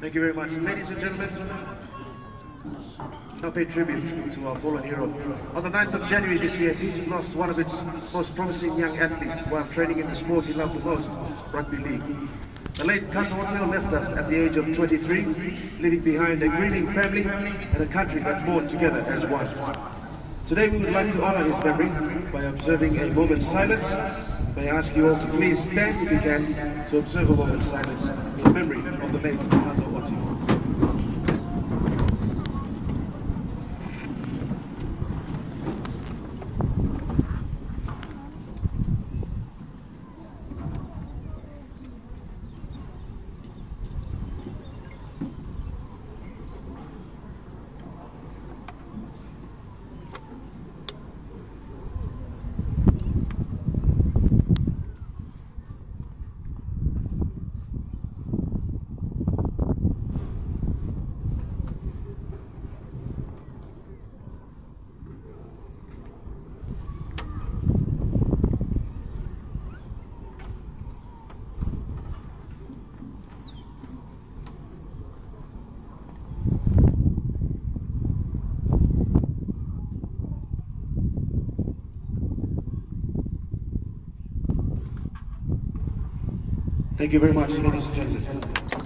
Thank you very much. Ladies and gentlemen, now pay tribute to our fallen hero. On the 9th of January this year, Fiji lost one of its most promising young athletes while training in the sport he loved the most, rugby league. The late Kato Otio left us at the age of 23, leaving behind a grieving family and a country that mourned together as one. Today we would like to honor his memory by observing a moment's silence. May I ask you all to please stand if you can to observe a moment's silence in memory of the late Kato Otio. Thank you very much, ladies and gentlemen.